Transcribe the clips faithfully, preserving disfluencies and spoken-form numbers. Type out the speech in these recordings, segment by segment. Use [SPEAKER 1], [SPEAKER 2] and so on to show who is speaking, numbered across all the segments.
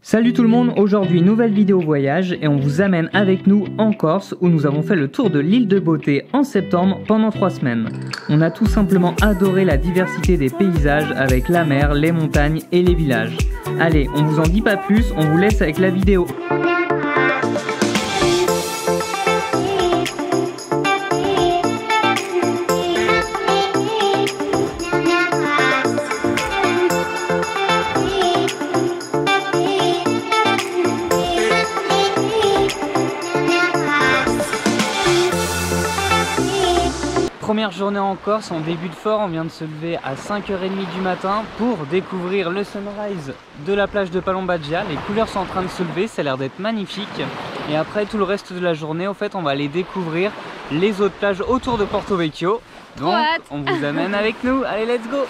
[SPEAKER 1] Salut tout le monde, aujourd'hui nouvelle vidéo voyage et on vous amène avec nous en Corse où nous avons fait le tour de l'île de Beauté en septembre pendant trois semaines. On a tout simplement adoré la diversité des paysages avec la mer, les montagnes et les villages. Allez, on vous en dit pas plus, on vous laisse avec la vidéo. Première journée en Corse, on débute fort, on vient de se lever à cinq heures trente du matin pour découvrir le sunrise de la plage de Palombaggia. Les couleurs sont en train de se lever, ça a l'air d'être magnifique. Et après tout le reste de la journée, en fait, on va aller découvrir les autres plages autour de Porto Vecchio. Donc on vous amène avec nous, allez let's go!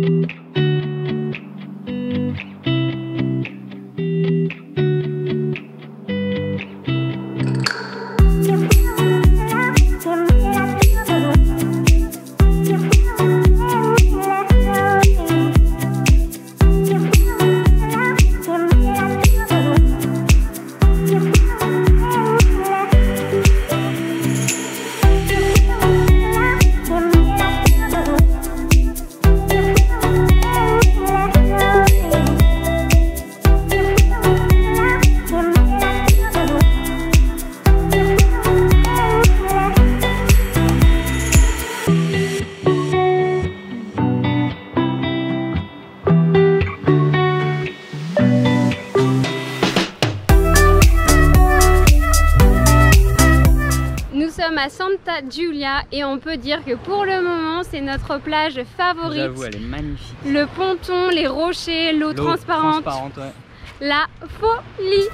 [SPEAKER 2] À Santa Giulia et on peut dire que pour le moment c'est notre plage favorite.
[SPEAKER 1] J'avoue, elle est magnifique.
[SPEAKER 2] Le ponton, les rochers, l'eau transparente,
[SPEAKER 1] transparente ouais.
[SPEAKER 2] La folie.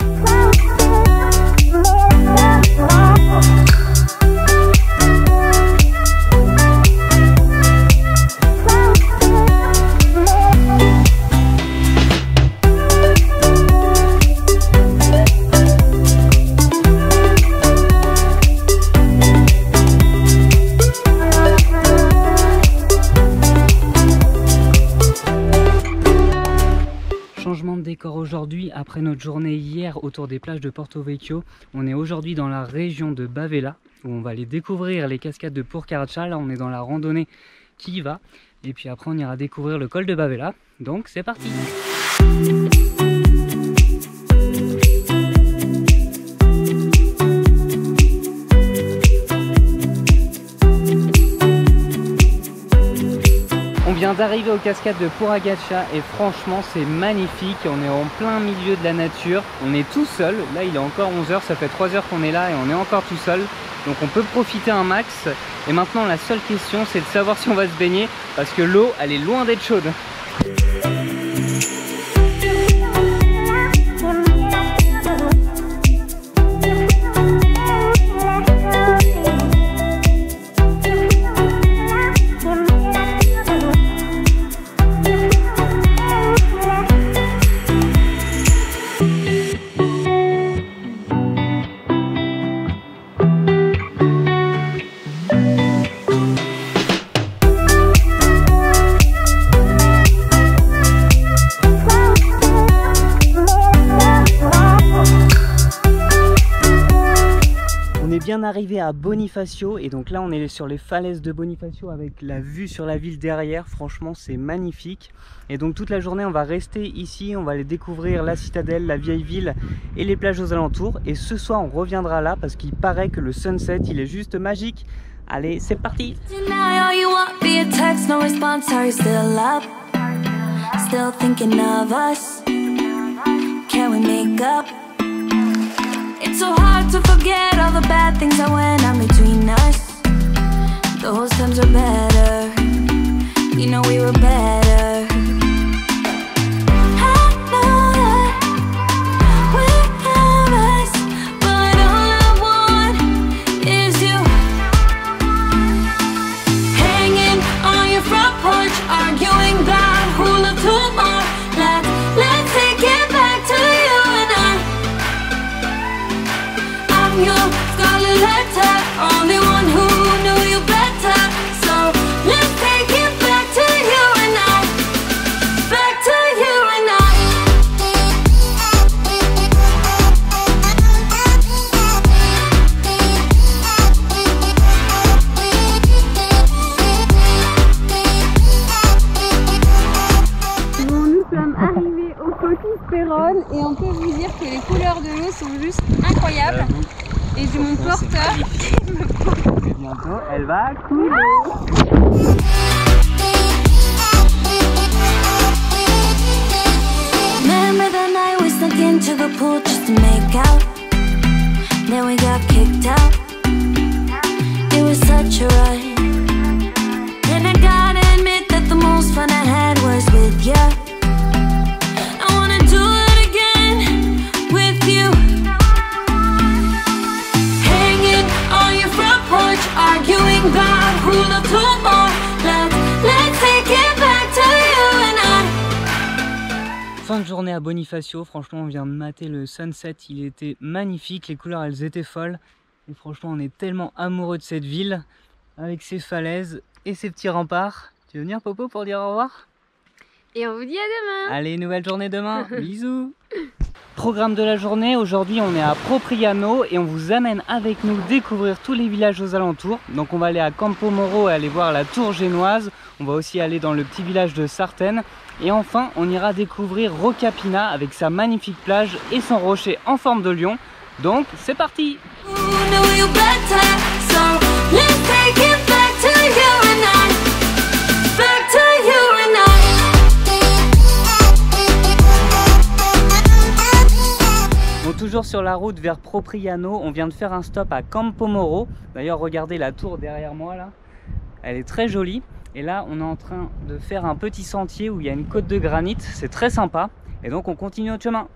[SPEAKER 1] Changement de décor aujourd'hui, après notre journée hier autour des plages de Porto Vecchio, on est aujourd'hui dans la région de Bavella où on va aller découvrir les cascades de Purcaraccia. Là on est dans la randonnée qui y va et puis après on ira découvrir le col de Bavella, donc c'est parti. On vient d'arriver aux cascades de Purcaraccia et franchement c'est magnifique, on est en plein milieu de la nature, on est tout seul, là il est encore onze heures, ça fait trois heures qu'on est là et on est encore tout seul, donc on peut profiter un max. Et maintenant la seule question c'est de savoir si on va se baigner parce que l'eau elle est loin d'être chaude. Bien arrivé à Bonifacio et donc là on est sur les falaises de Bonifacio avec la vue sur la ville derrière, franchement c'est magnifique. Et donc toute la journée on va rester ici, on va aller découvrir la citadelle, la vieille ville et les plages aux alentours. Et ce soir on reviendra là parce qu'il paraît que le sunset il est juste magique. Allez c'est parti.
[SPEAKER 3] It's so hard to forget all the bad things that went on between us. Those times were better. You know we were better. I know that we have us, but all I want is you. Hanging on your front porch, arguing about who loved who more. Let's, let's take it back to you and I. Your scarlet letter, only one who knew you better. So let's take it back to you and I.
[SPEAKER 2] jaune et on peut vous dire que les couleurs de l'eau sont juste incroyables. Et j'ai mon porteur.
[SPEAKER 1] Et bientôt, elle va couler.
[SPEAKER 3] Remember the night we snuck into the pool just to make out. Then we got kicked out. It was such a ride. And I gotta admit that the most fun I had was with you. I wanna do it again with you. Hanging on your front porch, arguing about who loved who more. Let's, let's take it back to you and I.
[SPEAKER 1] Fin de journée à Bonifacio, franchement on vient de mater le sunset, il était magnifique, les couleurs elles étaient folles. Et franchement on est tellement amoureux de cette ville, avec ses falaises et ses petits remparts. Tu veux venir Popo pour dire au revoir?
[SPEAKER 2] Et on vous dit à demain.
[SPEAKER 1] Allez, nouvelle journée demain, bisous. Programme de la journée, aujourd'hui on est à Propriano et on vous amène avec nous découvrir tous les villages aux alentours. Donc on va aller à Campo Moro et aller voir la tour génoise, on va aussi aller dans le petit village de Sartène. Et enfin on ira découvrir Rocapina avec sa magnifique plage et son rocher en forme de lion. Donc c'est parti. Bon, toujours sur la route vers Propriano, on vient de faire un stop à Campo Moro. D'ailleurs regardez la tour derrière moi là, elle est très jolie. Et là on est en train de faire un petit sentier où il y a une côte de granit, c'est très sympa. Et donc on continue notre chemin.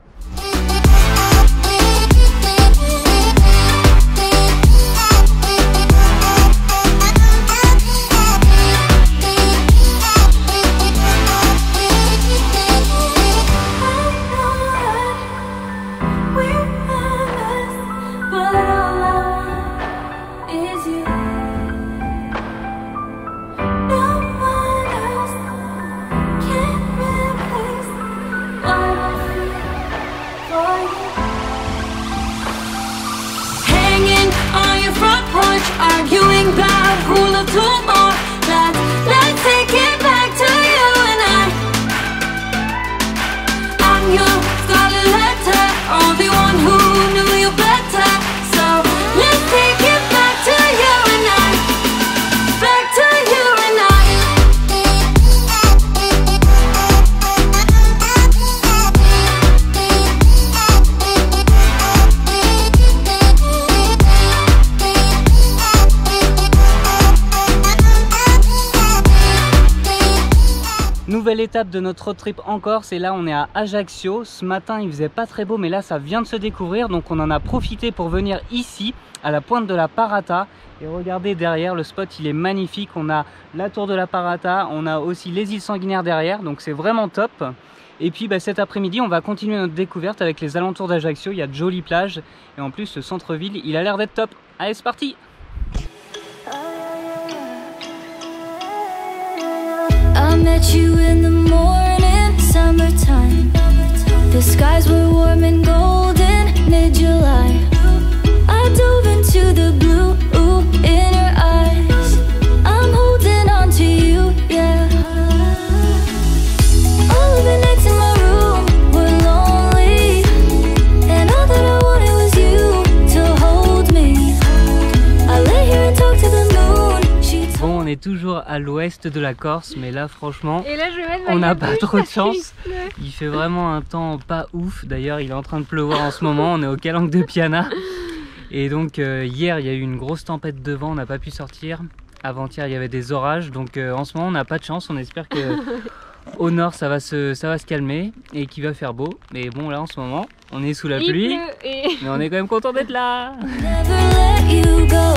[SPEAKER 3] Arguing about who loved who more. Let's, let's take it back to you and I. I'm your scarlet letter, or the one who knew you better. So let's take it back to you and I. Back to you and I.
[SPEAKER 1] Nouvelle étape de notre road trip en Corse, et là on est à Ajaccio. Ce matin il faisait pas très beau mais là ça vient de se découvrir, donc on en a profité pour venir ici à la pointe de la Parata. Et regardez derrière, le spot il est magnifique, on a la tour de la Parata, on a aussi les îles Sanguinaires derrière, donc c'est vraiment top. Et puis bah, cet après-midi on va continuer notre découverte avec les alentours d'Ajaccio, il y a de jolies plages et en plus le centre-ville il a l'air d'être top. Allez c'est parti.
[SPEAKER 3] I met you in the morning, summertime. The skies were warm and golden, mid-July. I dove into the blue in her eyes. I'm holding on to you, yeah. All of the nights in my room were lonely, and all that I wanted was you to hold me. I lay here and talk to the moon.
[SPEAKER 1] Bon, on est toujours à l'ouest de la Corse, mais là franchement,
[SPEAKER 2] Et là, je vais mettre
[SPEAKER 1] on
[SPEAKER 2] ma
[SPEAKER 1] n'a pas
[SPEAKER 2] capuche
[SPEAKER 1] trop de
[SPEAKER 2] parce qu'il
[SPEAKER 1] chance.
[SPEAKER 2] pleut.
[SPEAKER 1] Il fait vraiment un temps pas ouf. D'ailleurs, il est en train de pleuvoir en ce moment. On est au Calanque de Piana. Et donc euh, hier, il y a eu une grosse tempête de vent. On n'a pas pu sortir. Avant-hier, il y avait des orages. Donc euh, en ce moment, on n'a pas de chance. On espère que au nord, ça va se, ça va se calmer et qu'il va faire beau. Mais bon, là en ce moment, on est sous la
[SPEAKER 2] Il
[SPEAKER 1] pluie.
[SPEAKER 2] pleut et...
[SPEAKER 1] Mais on est quand même content d'être là.
[SPEAKER 3] Never let you go.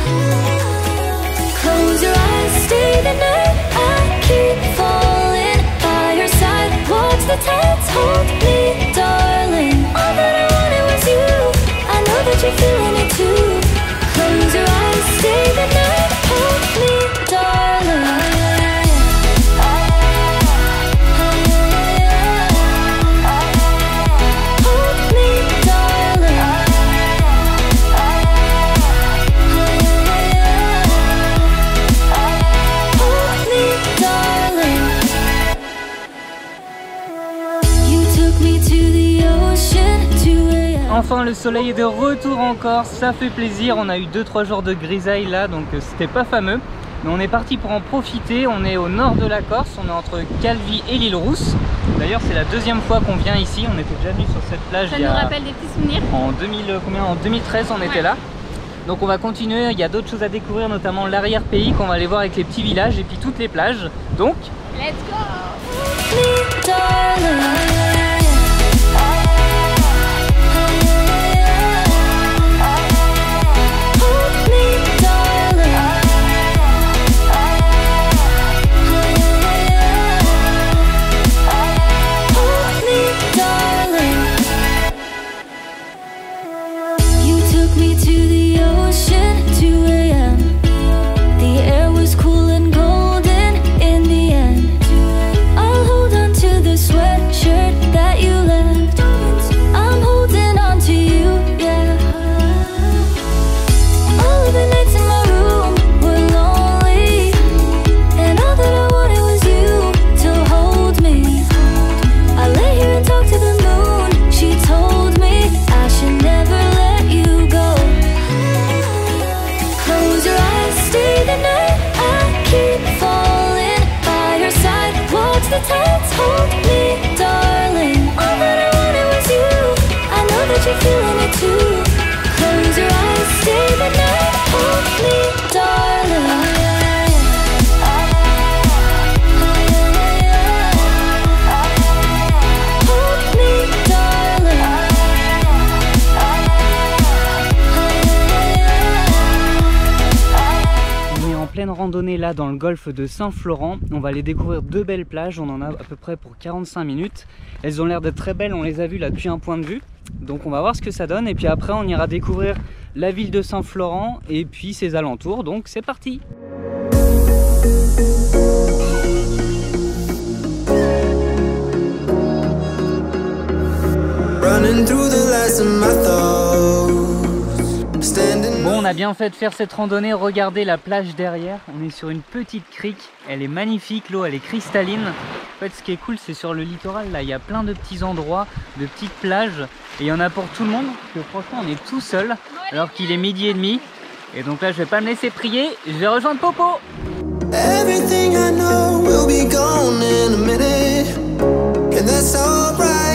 [SPEAKER 3] Close your eyes, stay the night. I keep falling by your side. Watch the tides hold me, darling. All that I wanted was you. I know that you're feeling it too. Close your eyes, stay the night. Hold me, darling. Hold me, darling. Hold me, darling. You took me to the
[SPEAKER 1] Enfin le soleil est de retour en Corse, ça fait plaisir. On a eu deux trois jours de grisaille là, donc c'était pas fameux. Mais on est parti pour en profiter. On est au nord de la Corse, on est entre Calvi et l'île Rousse. D'ailleurs c'est la deuxième fois qu'on vient ici, on était déjà venu sur cette plage.
[SPEAKER 2] Ça
[SPEAKER 1] il y
[SPEAKER 2] nous
[SPEAKER 1] a...
[SPEAKER 2] rappelle des petits souvenirs.
[SPEAKER 1] En, deux mille, combien, en deux mille treize on était ouais. là. Donc on va continuer, il y a d'autres choses à découvrir, notamment l'arrière-pays qu'on va aller voir avec les petits villages et puis toutes les plages. Donc,
[SPEAKER 2] let's go!
[SPEAKER 1] Randonnée là dans le golfe de Saint-Florent. On va aller découvrir deux belles plages, on en a à peu près pour quarante-cinq minutes. Elles ont l'air d'être très belles, on les a vues là depuis un point de vue. Donc on va voir ce que ça donne et puis après on ira découvrir la ville de Saint-Florent et puis ses alentours. Donc c'est parti! Running through the last of my thoughts. Bon, on a bien fait de faire cette randonnée. Regardez la plage derrière, on est sur une petite crique, elle est magnifique, l'eau elle est cristalline. En fait ce qui est cool c'est sur le littoral là, il y a plein de petits endroits, de petites plages et il y en a pour tout le monde, parce que franchement on est tout seul alors qu'il est midi et demi. Et donc là je vais pas me laisser prier, je vais rejoindre Popo. Everything I know will be gone in a minute, and that's alright.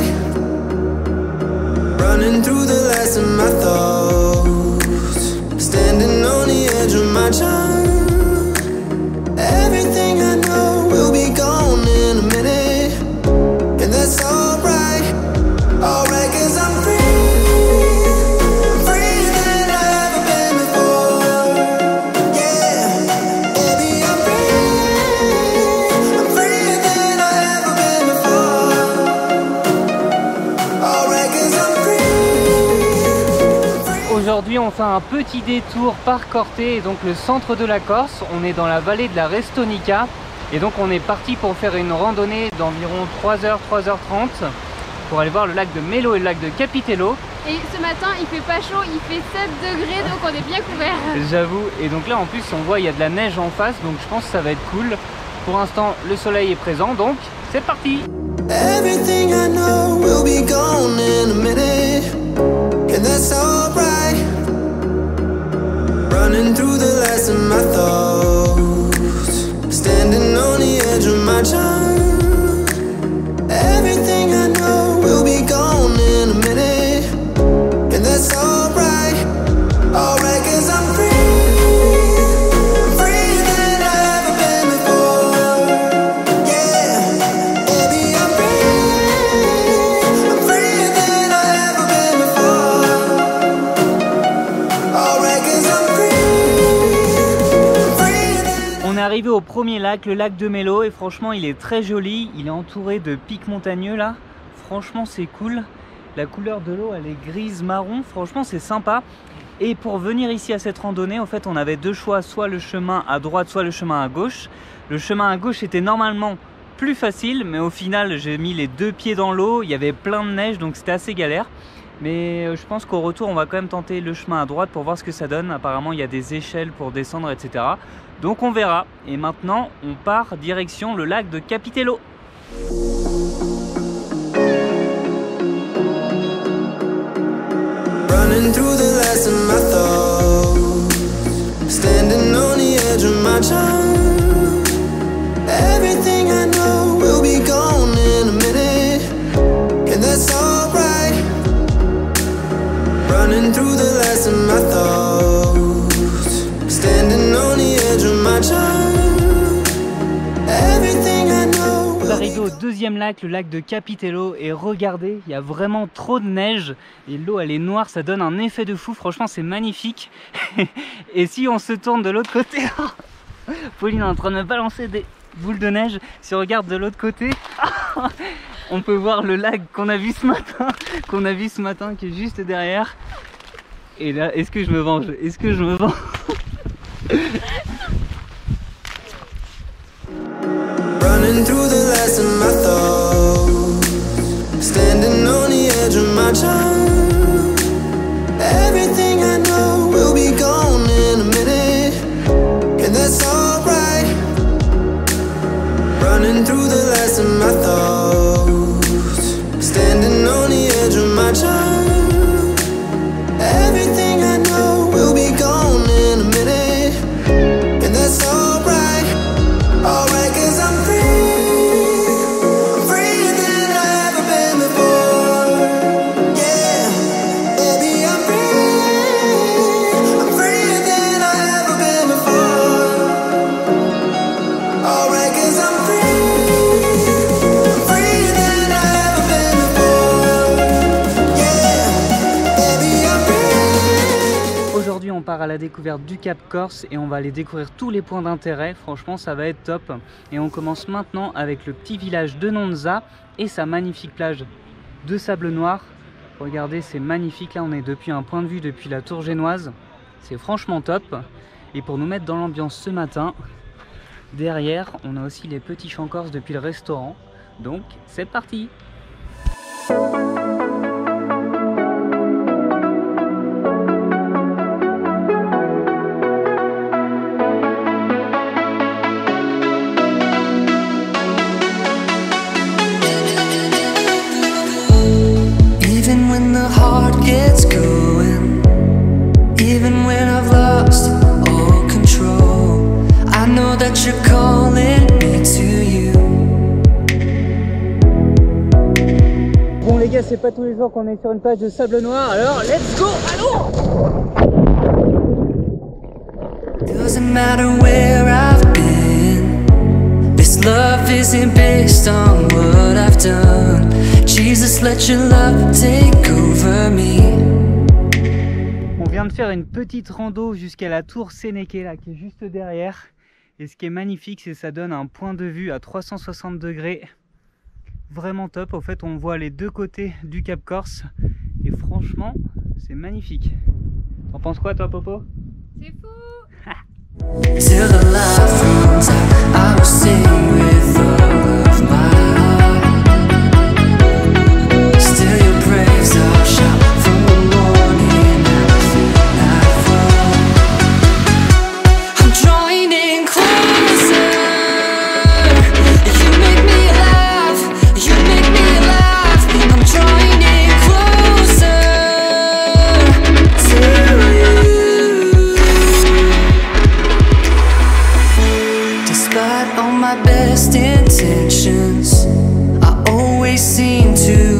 [SPEAKER 1] Running through the last of my thoughts, standing on the edge of my time. Everything I know will be gone in a minute, and that's alright. Alright, cause I'm free. I'm freer than I've ever been before. Yeah, baby, I'm free. I'm freer than I've ever been before. Alright, cause I'm free. Aujourd'hui on fait un petit détour par Corté, donc le centre de la Corse. On est dans la vallée de la Restonica et donc on est parti pour faire une randonnée d'environ trois heures, trois heures trente pour aller voir le lac de Melo et le lac de Capitello.
[SPEAKER 2] Et ce matin il fait pas chaud, il fait sept degrés, donc on est bien couvert.
[SPEAKER 1] J'avoue, et donc là en plus on voit il y a de la neige en face, donc je pense que ça va être cool. Pour l'instant le soleil est présent, donc c'est parti. Everything I know will be gone in a minute, and that's alright. Running through the last of my thoughts, standing on the edge of my time. Everything I know will be gone in a minute, and that's alright. Alright, cause I'm free. I'm freer than I've ever been before. Yeah, baby, I'm free. I'm freer than I've ever been before. Alright, cause I'm On est arrivé au premier lac, le lac de Melo, et franchement il est très joli, il est entouré de pics montagneux là, franchement c'est cool. La couleur de l'eau elle est grise marron, franchement c'est sympa. Et pour venir ici à cette randonnée, en fait on avait deux choix, soit le chemin à droite, soit le chemin à gauche. Le chemin à gauche était normalement plus facile, mais au final j'ai mis les deux pieds dans l'eau, il y avait plein de neige donc c'était assez galère. Mais je pense qu'au retour on va quand même tenter le chemin à droite pour voir ce que ça donne. Apparemment il y a des échelles pour descendre, et cetera. Donc on verra. Et maintenant on part direction le lac de Capitello.
[SPEAKER 4] Running through the last of my thoughts, standing on the edge of my time. Everything I know will be gone in a minute, and that's alright. Running through the last of my thoughts, standing on the edge of my time. Everything I know.
[SPEAKER 1] On va arriver au deuxième lac, le lac de Capitello, et regardez, il y a vraiment trop de neige et l'eau elle est noire, ça donne un effet de fou, franchement c'est magnifique. Et si on se tourne de l'autre côté, Pauline est en train de me balancer des boules de neige, si on regarde de l'autre côté, on peut voir le lac qu'on a vu ce matin, qu'on a vu ce matin qui est juste derrière. Et là, est-ce que je me venge? Est-ce que je me venge?
[SPEAKER 4] Running through the last of my thoughts, standing on the edge of my time. Everything I know will be gone in a minute, and that's alright. Running through the last of my thoughts, standing on the edge of my time. Everything I know will be gone in a minute, and that's alright. Alright, 'cause I'm free. I'm freer than I've ever been before. Yeah, baby, I'm free. I'm freer than I've ever been before. Alright, 'cause I'm free. I'm freer than I've ever been before. Yeah, baby, I'm free.
[SPEAKER 1] Aujourd'hui on part à la découverte du Cap Corse et on va aller découvrir tous les points d'intérêt, franchement ça va être top. Et on commence maintenant avec le petit village de Nonza et sa magnifique plage de sable noir. Regardez, c'est magnifique, là on est depuis un point de vue depuis la tour génoise, c'est franchement top. Et pour nous mettre dans l'ambiance ce matin, derrière on a aussi les petits chants corses depuis le restaurant, donc c'est parti.
[SPEAKER 4] Even when the heart gets going, even when I've lost all control, I know that you're calling me to you.
[SPEAKER 1] Bon les gars, c'est pas tous les jours qu'on est sur une plage de sable noir, alors let's go, allons!
[SPEAKER 4] Doesn't matter where I've been, this love isn't based on what I've done. Jesus, let your love take over me.
[SPEAKER 1] On vient de faire une petite rando jusqu'à la tour Sénéké là qui est juste derrière. Et ce qui est magnifique, c'est que ça donne un point de vue à trois cent soixante degrés. Vraiment top. Au fait, on voit les deux côtés du Cap Corse. Et franchement, c'est magnifique. T'en penses quoi toi, Popo?
[SPEAKER 2] C'est fou.
[SPEAKER 4] Till the light runs out, I will sing with all of my heart. Still your praise I'll shout from the morning until nightfall. I'm drawing in closer. You make me laugh, you make me laugh. I'm drawing in closer to you. Despite all my best intentions, I always seem to